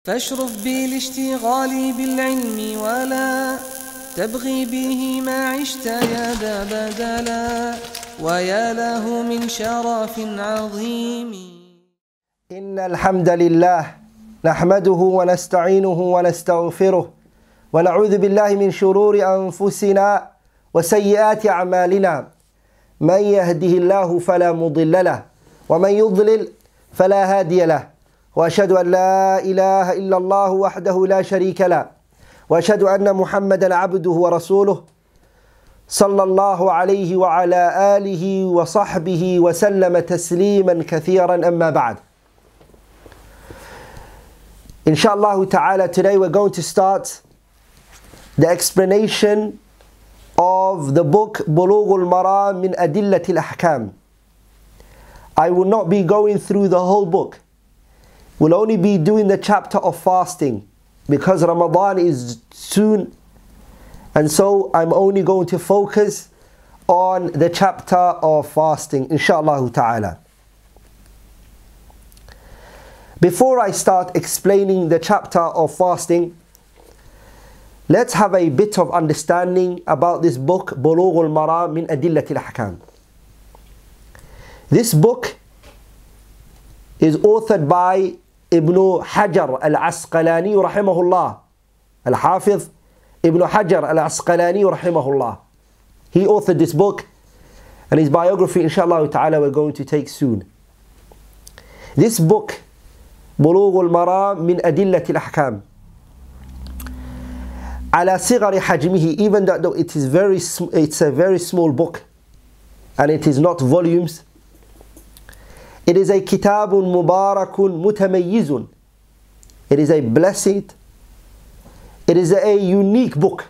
فاشرف بالاشتغال بالعلم ولا تبغي به ما عشت يا ذا بدلا ويا له من شرف عظيم. إن الحمد لله نحمده ونستعينه ونستغفره ونعوذ بالله من شرور أنفسنا وسيئات أعمالنا. من يهده الله فلا مضل له ومن يضلل فلا هادي له، وأشهد أن لا إله إلا الله وحده لا شريك له، وأشهد أن محمدا عبده ورسوله صلى الله عليه وعلى آله وصحبه وسلم تسليما كثيرا. أما بعد. Inshallah ta'ala, today we're going to start the explanation of the book Bulugh al-Maram min Adillat al-Ahkam. I will not be going through the whole book. We'll only be doing the chapter of fasting because Ramadan is soon, and so I'm only going to focus on the chapter of fasting, inshallah ta'ala. Before I start explaining the chapter of fasting, let's have a bit of understanding about this book, Bulugh al-Maram min Adillat al-Ahkam. This book is authored by Ibn Hajar al-Asqalani rahimahullah. Al-Hafiz Ibn Hajar al-Asqalani rahimahullah. He authored this book, and his biography, inshallah ta'ala, we're going to take soon. This book, Bulugh al-Maram min Adillat al-Ahkam, ala sighari hajmihi, even though it's a very small book and it is not volumes, it is a kitabun mubarakun mutamayyizun. It is a blessed, it is a unique book.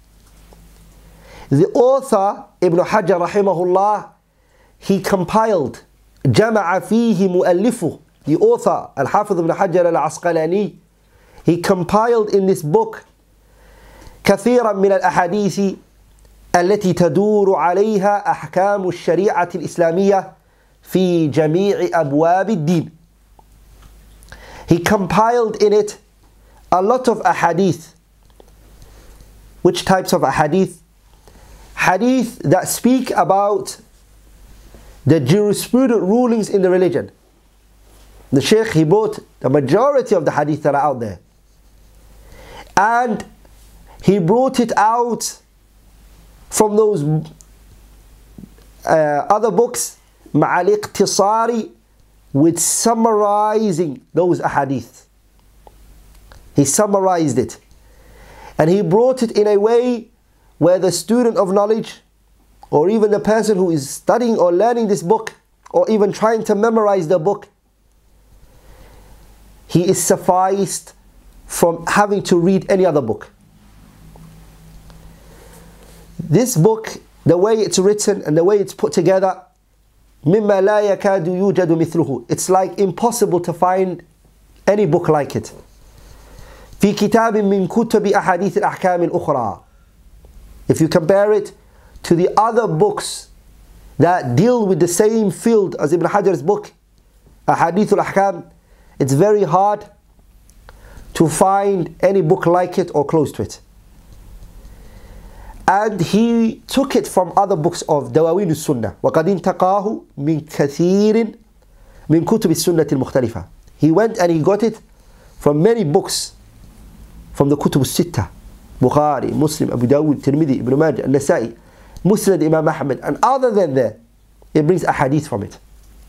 The author, Ibn Hajar rahimahullah, he compiled, jama'a fihi mu'allifuh. The author, Al-Hafiz Ibn Hajar al-Asqalani, he compiled in this book كثيرا من الأحاديث التي تدور عليها أحكام الشريعة الإسلامية في جميع أبواب الدين. He compiled in it a lot of ahadith. Which types of ahadith? Hadith that speak about the jurisprudent rulings in the religion. The Shaykh, he brought the majority of the hadith that are out there, and he brought it out from those other books, مع الاقتصار, with summarizing those ahadith. He summarized it, and he brought it in a way where the student of knowledge, or even the person who is studying or learning this book, or even trying to memorize the book, he is sufficed from having to read any other book. This book, the way it's written and the way it's put together, مما لا يكاد يوجد مثله. It's like impossible to find any book like it. في كتاب من كتب أحاديث الأحكام الأخرى. If you compare it to the other books that deal with the same field as Ibn Hajar's book, أحاديث الأحكام, it's very hard to find any book like it or close to it. And he took it from other books of دواوين السنة. وقد انتقاه من كثير من كتب السنة المختلفة. He went and he got it from many books from the كتب الستة. Bukhari, Muslim, Abu Dawud, Tirmidhi, Ibn Majah, An-Nasa'i, Musnad Imam Ahmad, and other than that, it brings a hadith from it.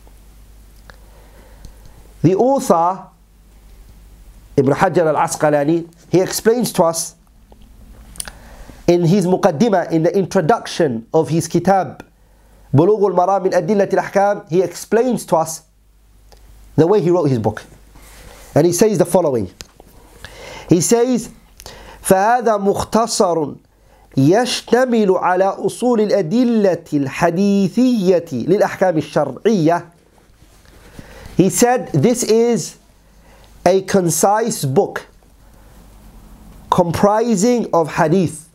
The author, Ibn Hajar al-Asqalani, he explains to us in his muqaddimah, in the introduction of his kitab, Bulugh al-Maram min Adillat al-Ahkam, he explains to us the way he wrote his book. And he says the following. He says, فهذا مختصر يشتمل على أصول الأدلة الحديثية للأحكام الشرعية. He said, this is a concise book comprising of hadith,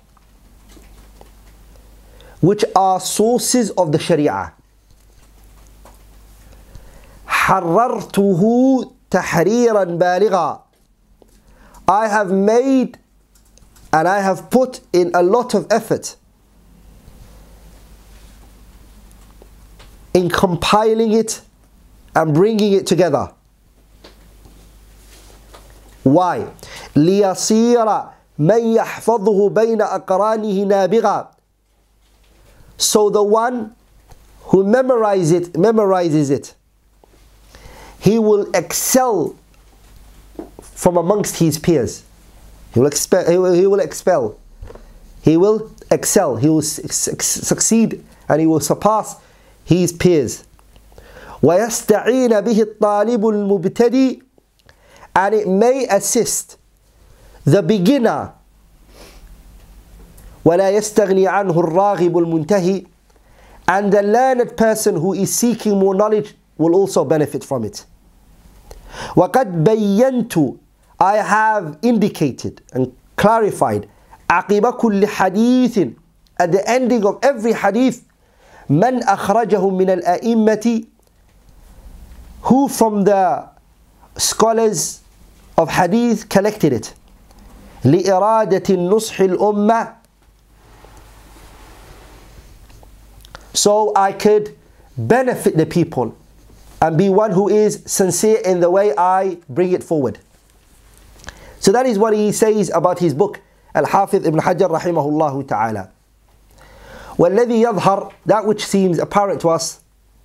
which are sources of the Sharia. حررته تحريرا بالغا. I have made and I have put in a lot of effort in compiling it and bringing it together. Why? لِيَصِيرَ مَنْ يَحْفَظُهُ بَيْنَ أَقْرَانِهِ نَابِغًا. So the one who memorizes it, he will excel from amongst his peers. He will excel. He will succeed, and he will surpass his peers. وَيَسْتَعِينَ بِهِ الطَّالِبُ الْمُبْتَدِي. And it may assist the beginner. وَلَا يَسْتَغْنِي عَنْهُ الرَّاغِبُ الْمُنْتَهِي. And the learned person who is seeking more knowledge will also benefit from it. وَقَدْ بَيَّنْتُ. I have indicated and clarified عَقِبَ كُلِّ حَدِيثٍ. At the ending of every hadith, مَنْ أَخْرَجَهُ مِنَ الْأَئِمَّةِ. Who from the scholars of hadith collected it. لِإِرَادَةِ النُّصْحِ الْأُمَّةِ. So I could benefit the people and be one who is sincere in the way I bring it forward. So that is what he says about his book, Al-Hafidh Ibn Hajar rahimahullah ta'ala. وَالَّذِي يَظْهَرُ. That which seems apparent to us,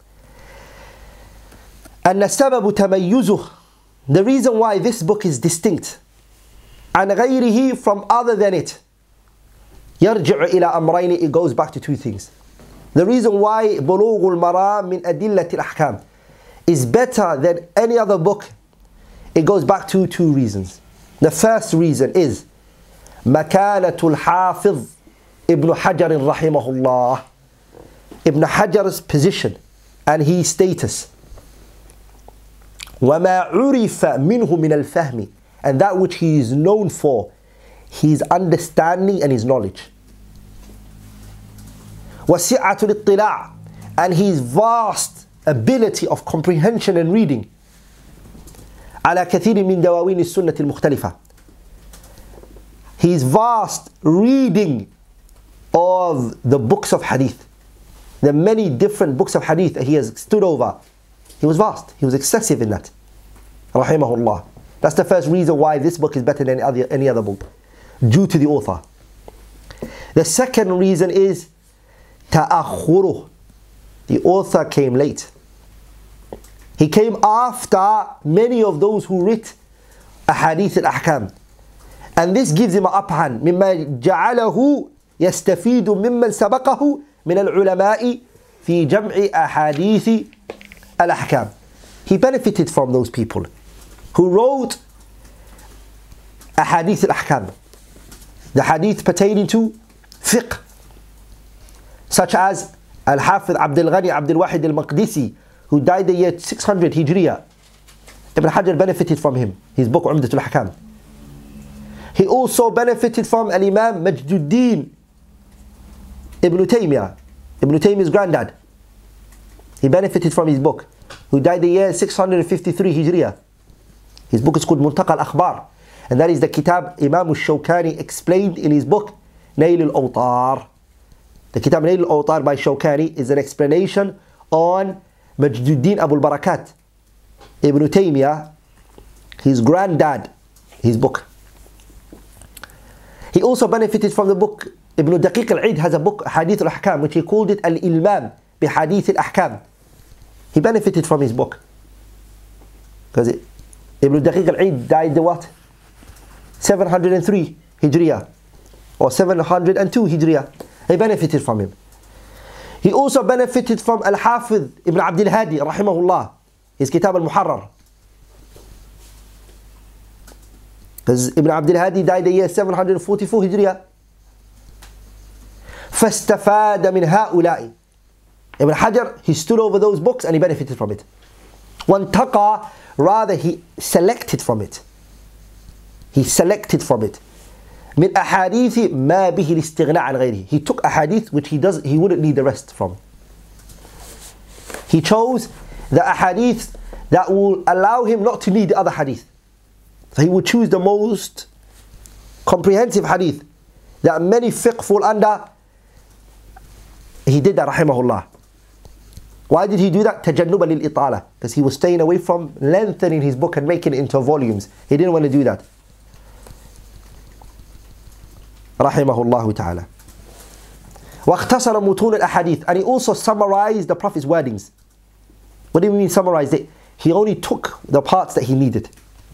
أَنَّ السَّبَبُ تَمَيُّزُهُ. The reason why this book is distinct عن غيره, from other than it, يرجع إلى أمرين. It goes back to two things. The reason why بلوغ المرام من أدلة الأحكام is better than any other book, it goes back to two reasons. The first reason is مكانة الحافظ ابن حجر رحمه الله. Ibn Hajar's position and his status. وما عرف منه من الفهم. And that which he is known for, his understanding and his knowledge. وسعة الاطلاع. And his vast ability of comprehension and reading. على كثير من دواوين السنة المختلفة. His vast reading of the books of hadith. The many different books of hadith that he has stood over. He was vast. He was excessive in that. Rahimahullah. That's the first reason why this book is better than any other book. Due to the author. The second reason is تأخره. The author came late. He came after many of those who writ Ahadith al-Ahkam. And this gives him an upper hand. مما جعله يستفيد ممن سبقه من العلماء في جمع أحاديث الأحكام. He benefited from those people who wrote Ahadith al-Ahkam, the hadith pertaining to fiqh, such as Al-Hafidh Abdul Ghani Abdul Wahid al-Maqdisi, who died the year 600 Hijriya. Ibn Hajar benefited from him, his book Umdatul Ahkam. He also benefited from Al-Imam Majduddin Ibn Taymiyyah, Ibn Taymiyyah's granddad. He benefited from his book, who died the year 653 Hijriya. His book is called Muntaqa al-Akhbar, and that is the kitab Imam al-Shawkani explained in his book Nail al-Awtar. The kitab Nail al-Awtar by Shawkani is an explanation on Majduddin Abu al-Barakat Ibn Taymiyyah, his granddad, his book. He also benefited from the book. Ibn Daqiq al-Eid has a book, Hadith al-Ahkam, which he called it Al-Ilmam bi Hadith al-Ahkam. He benefited from his book. Because Ibn Daqiq al-Eid died the what? 703 Hijriya or 702 Hijriya. He benefited from him. He also benefited from Al-Hafidh Ibn Abdul Hadi rahimahullah, his Kitab al-Muharrar. Because Ibn Abdul Hadi died the year 744 Hijriya. فَاسْتَفَادَ مِنْ هَؤُلَاءِ. Ibn Hajar, he stood over those books and he benefited from it. وَانْتَقَى, rather he selected from it. He selected from it. مِنْ أَحَادِيثِ مَا بِهِ الْإِسْتِغْنَاءَ عَنْ غَيْرِهِ. He took a hadith which he wouldn't need the rest from. He chose the ahadith that will allow him not to need the other hadith. So he would choose the most comprehensive hadith that many fiqh fall under. He did that, rahimahullah. Why did he do that? تجنبا للإطالة, because he was staying away from lengthening his book and making it into volumes. He didn't want to do that. Rahimahullah ta'ala. واختصر متون الأحاديث, and he also summarized the Prophet's wordings. What do you mean summarized it? He only took the parts that he needed,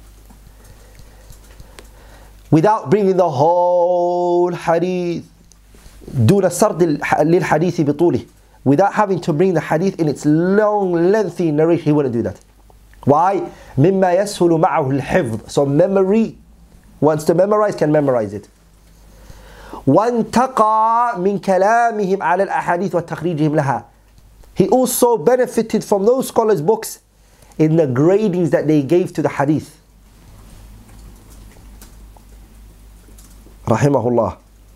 without bringing the whole hadith. دون سرد للحديث بطوله, without having to bring the hadith in its long, lengthy narration. He wouldn't do that. Why? مما يسهل معه الحفظ. So memory, wants to memorize, can memorize it. وانتقى من كلامهم على الأحاديث وتخريجهم لها. He also benefited from those scholars' books in the gradings that they gave to the hadith. Rahimahullah.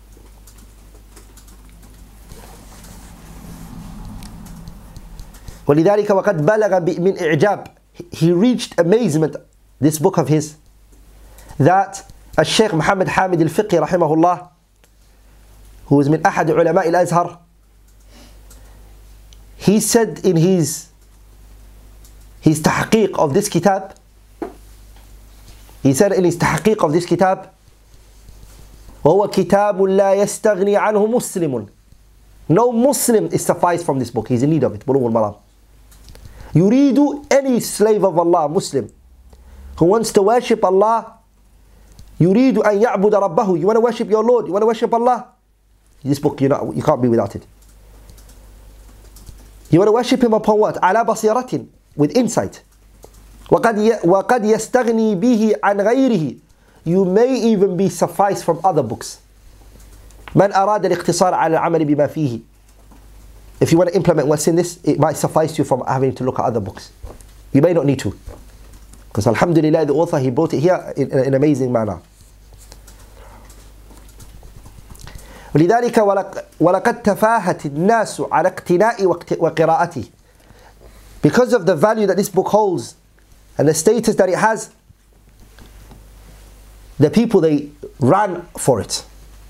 ولذلك وقد بلغ من إعجاب, he reached amazement, this book of his, that الشيخ محمد حامد الفقي رحمه الله, who is من أحد علماء الأزهر, he said in his تحقيق of this kitab, he said in his تحقيق of this kitab, وهو كتاب لا يستغني عنه مسلم. No Muslim is sufficed from this book. He's in need of it. بلوغ المرام. يريد, any slave of Allah, Muslim, who wants to worship Allah, يريد أن يعبد ربه. You want to worship your Lord, you want to worship Allah, this book, you can't be without it. You want to worship Him upon what? على بصيرة, with insight. وقد يستغني به عن غيره. You may even be sufficed from other books. من أراد الاقتصار على العمل بما فيه. If you want to implement what's in this, it might suffice you from having to look at other books. You may not need to, because alhamdulillah, the author, he brought it here in an amazing manner. ولذلك ولقد تفاهت الناس على اقتناء وقراءته. Because of the value that this book holds and the status that it has, the people, they ran for it,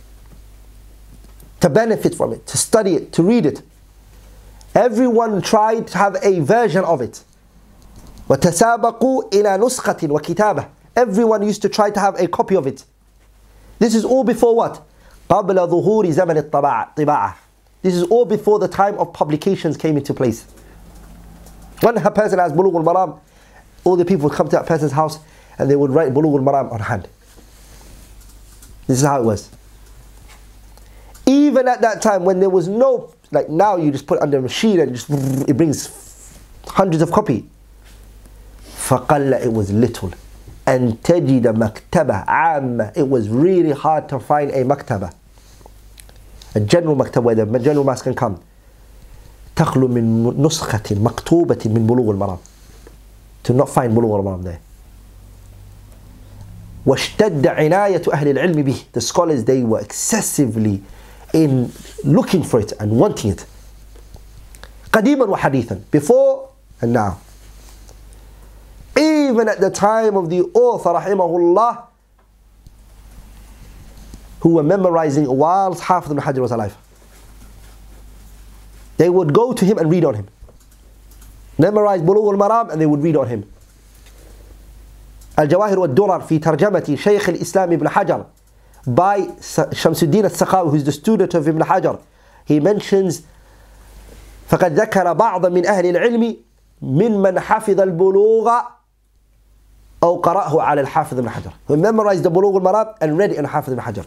to benefit from it, to study it, to read it. Everyone tried to have a version of it. وَتَسَابَقُوا إِلَى نُسْخَةٍ وَكِتَابَةٍ. Everyone used to try to have a copy of it. This is all before what? قَبْلَ ظُهُورِ زَمَنِ الطِّبَاعَةِ. This is all before the time of publications came into place. When a person has Bulugh al-Maram, all the people would come to that person's house and they would write Bulugh al-Maram on hand. This is how it was. Even at that time, when there was no, like now you just put it under a machine and it brings hundreds of copies. فَقَلَّ, it was little. أَن تَجِدَ مَكْتَبَةً عَامَّةً. It was really hard to find a maktaba, a general maktaba where the general mass can come. تَخْلُ مِن نُسْخَةٍ مَكْتُوبَةٍ مِن بُلُوغِ الْمَرَامِ. To not find Bulugh al-Maram there. وَاشْتَدَّ عِنَايَةُ أَهْلِ الْعِلْمِ بِهِ. The scholars, they were excessively in looking for it and wanting it. قَدِيمًا وَحَدِيثًا. Before and now. Even at the time of the author, rahimahullah, who were memorizing whilst Hafiz ibn Hajar was alive. They would go to him and read on him. Memorize Bulugh al-Maram and they would read on him. Al-Jawahir wal-Durar fi tarjamati Shaykh al-Islam ibn Hajar, by Shamsuddin al-Sakhawi, who is the student of Ibn Hajar. He mentions فَقَدْ ذَكَرَ بَعْضًا مِنْ أَهْلِ الْعِلْمِ مِنْ مَنْ حَفِظَ الْبُلُوغَ أو قرأه على الحافظ ibn Hajar. Who memorized the Bulugh al-Maram and read it in Hafiz ibn Hajar.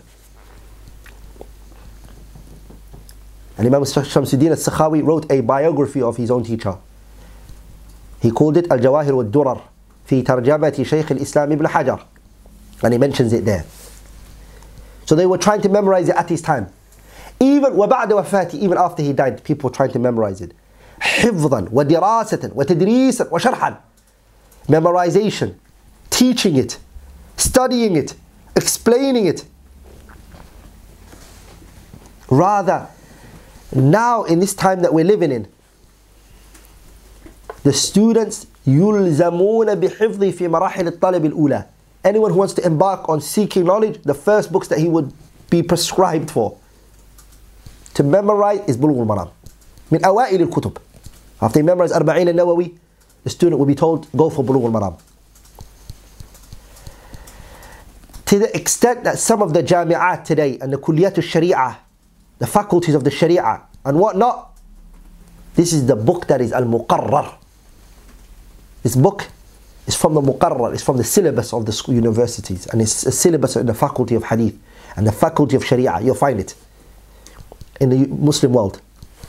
And Imam Shamsuddin al-Sakhawi wrote a biography of his own teacher. He called it Al-Jawahir wal-Durar fi tarjamati Shaykh al-Islam ibn Hajar. And he mentions it there. So they were trying to memorize it at his time. Even وبعد وفاته, even after he died, people were trying to memorize it. حفظا ودراسة وتدريسا وشرحا. Memorization, teaching it, studying it, explaining it. Rather, now in this time that we're living in, the students يلزمون بحفظه في مراحل الطلب الأولى. anyone who wants to embark on seeking knowledge, the first books that he would be prescribed for to memorize is Bulugh al-Maram. من أوائل الكتب. After he memorized 40 al-Nawawi, the student will be told, go for Bulugh al-Maram. To the extent that some of the jami'at today and the kulliyat al-Sharia, the faculties of the Sharia and whatnot, this is the book that is al-Muqarrar. This book is from the Muqarrar, it's from the syllabus of the school universities, and it's a syllabus in the faculty of Hadith and the faculty of Sharia. You'll find it in the Muslim world.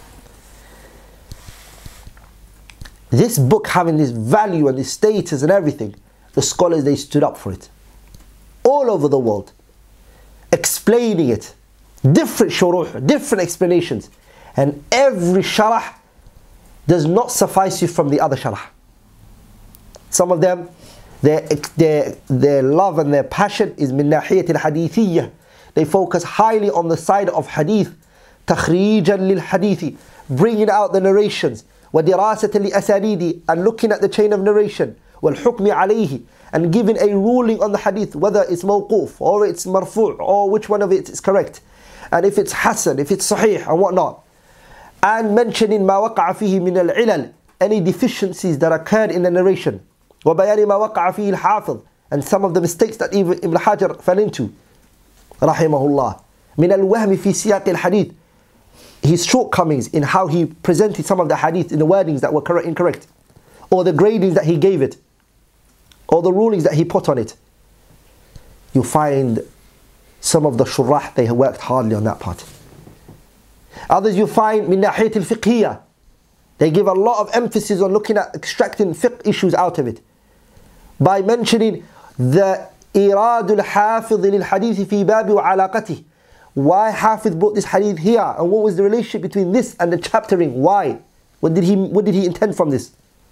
This book having this value and this status and everything, the scholars, they stood up for it. All over the world. Explaining it. Different shuruh, different explanations. And every sharah does not suffice you from the other sharah. Some of them, their love and their passion is min nahiyat al-hadithiyya. They focus highly on the side of hadith. تخريجا للحديث, bringing out the narrations. ودراسة لأسانيد, and looking at the chain of narration. والحكم عليه, and giving a ruling on the hadith, whether it's mawquf or it's marfu' or which one of it is correct. And if it's hasan, if it's sahih and whatnot. And mentioning ما وقع فيه من العلل, any deficiencies that occurred in the narration. وبيان ما وقع فيه الحافظ, and some of the mistakes that even Ibn Hajar fell into. رحمه الله. من الوهم في سياق الحديث, his shortcomings in how he presented some of the hadith in the wordings that were incorrect, or the gradings that he gave it, or the rulings that he put on it. You find some of the shurrah, they have worked hardly on that part. Others you find min nahiyat al-fiqhiyya, they give a lot of emphasis on looking at extracting fiqh issues out of it by mentioning the irad al-hafiz lil-hadith fi babi wa alaqatih. Why Hafiz brought this hadith here, and what was the relationship between this and the chaptering? Why? What did he intend from this?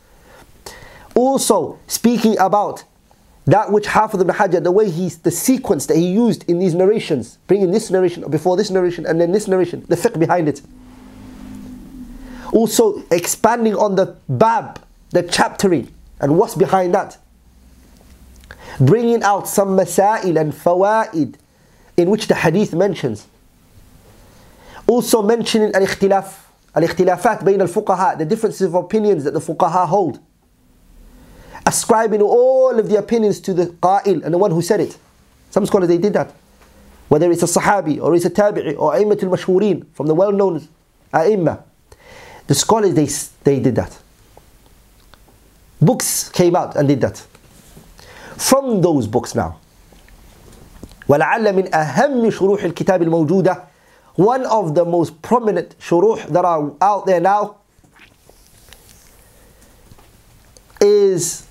Also speaking about that which Hafiz ibn Hajar, the way the sequence that he used in these narrations, bringing this narration before this narration and then this narration, the fiqh behind it. Also expanding on the bab, the chaptering, and what's behind that. Bringing out some masail and fawaid in which the hadith mentions. Also mentioning al-ikhtilafat bayn al-fuqaha, the differences of opinions that the fuqaha hold. Ascribing all of the opinions to the qa'il and the one who said it. Some scholars, they did that. Whether it's a sahabi or it's a tabi'i or a'immatul mashhureen, from the well-known a'imma. The scholars, they did that. Books came out and did that. From those books now, ولعل من أهم شروح الكتاب الموجودة, one of the most prominent shuruh that are out there now is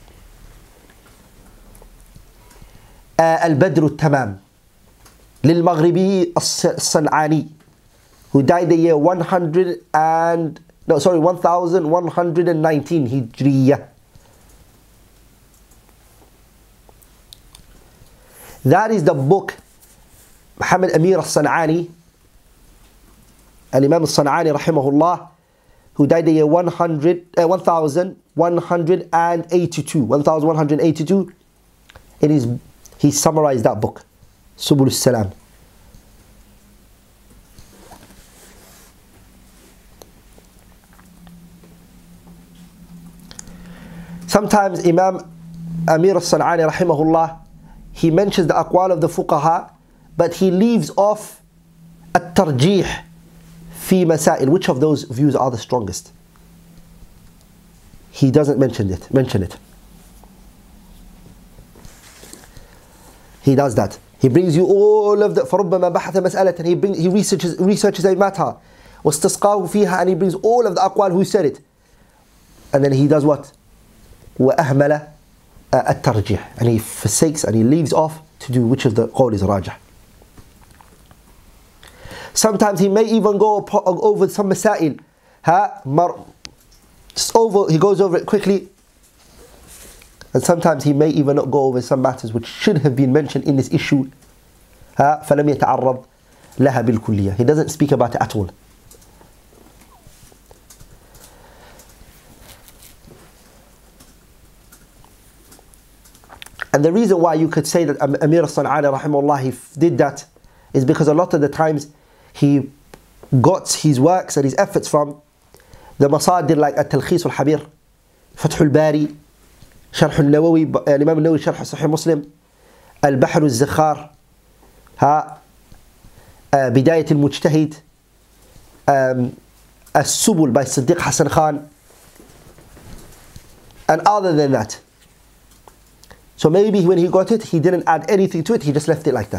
البدر التمام للمغربي الصنعاني, who died the year 1119 Hijriya. That is the book Muhammad Amir al-San'ani, Al-Imam al-San'ani rahimahullah, who died the year 1182. He summarized that book, Subul al-Salam. Sometimes Imam Amir al-San'ani rahimahullah, he mentions the aqwal of the fuqaha, but he leaves off at-tarjih fi masail. Which of those views are the strongest? He doesn't mention it. He does that. He brings you all of the فَرُبَّمَا بَحَثَ مَسْأَلَةً, he researches a matter, وَاسْتَسْقَاهُ فِيهَا, and he brings all of the aqwal who said it. And then he does what? وَأَهْمَلَ الترجيح, and he forsakes and he leaves off to do which of the qawl is rajah. Sometimes he may even go over some masail, he goes over it quickly, and sometimes he may even not go over some matters which should have been mentioned in this issue. فلم يتعرض لها بالكلية, he doesn't speak about it at all. And the reason why you could say that Amir al-San'ani rahimahullah, he did that is because a lot of the times he got his works and his efforts from the masadir like At-Talkhis al-Habir, Fath al-Bari, Sharh al-Nawawi, Imam al-Nawawi Sharh Sahih Muslim, Al-Bahr al-Zakhar, Bidayat al-Mujtahid, As-Subul by Siddiq Hassan Khan, and other than that. So maybe when he got it, he didn't add anything to it, he just left it like that.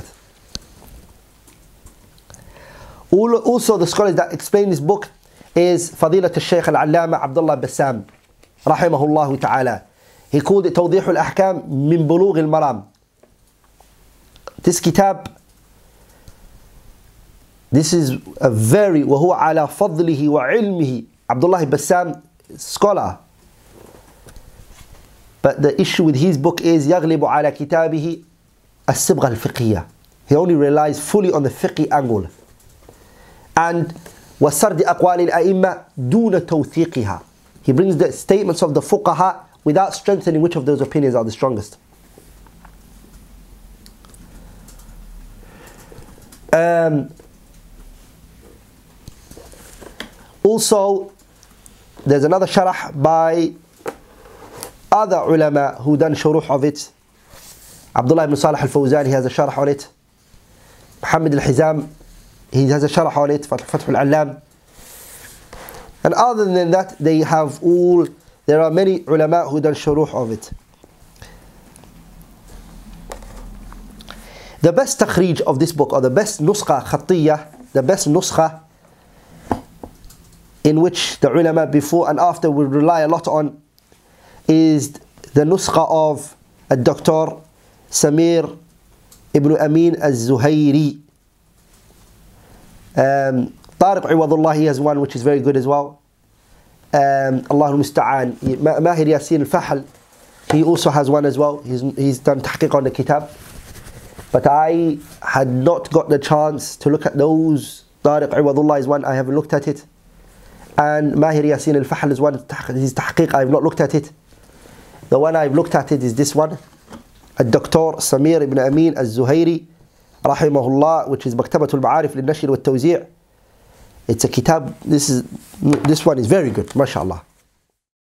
Also, the scholars that explain this book is Fadilat al-Shaykh al-Allama Abdullah Bassam, rahimahullah ta'ala. He called it Tawdih al-Ahkam min Bulugh al-Maram. This kitab, this is a very, وهو على فضله وعلمه, Abdullah Bassam, scholar. But the issue with his book is يغلب على كتابه الصبغة الفقهية. He only relies fully on the fiqh angle. And وسرد أقوال الأئمة دون توثيقها. He brings the statements of the fuqaha without strengthening which of those opinions are the strongest. Also, there's another sharh by other ulama who done shuruh of it. Abdullah ibn Salih al-Fawzan, he has a sharh on it. Muhammad al-Hizam, he has a sharh on it, Fath al-Allam. And other than that, they have all, there are many ulama who done shuruh of it. The best takhrij of this book, or the best nuskha khattiyah, the best nuskha in which the ulama before and after will rely a lot on, is the nuskha of Dr. Samir ibn Amin al-Zuhairi. Tariq Iwadullah, he has one which is very good as well. Allahul Musta'an. Mahir Yasin al-Fahl, he also has one as well. He's done tahqiq on the kitab. But I had not got the chance to look at those. Tariq Iwadullah is one, I haven't looked at it. And Mahir Yasin al-Fahl is one, his tahqiq, I have not looked at it. The one I've looked at it is this one, Dr. Samir ibn Amin al-Zuhairi, rahimahullah, which is Maktabatul Ma'arif lil-Nashr wal-Tawzi'. It's a kitab, this one is very good, mashallah.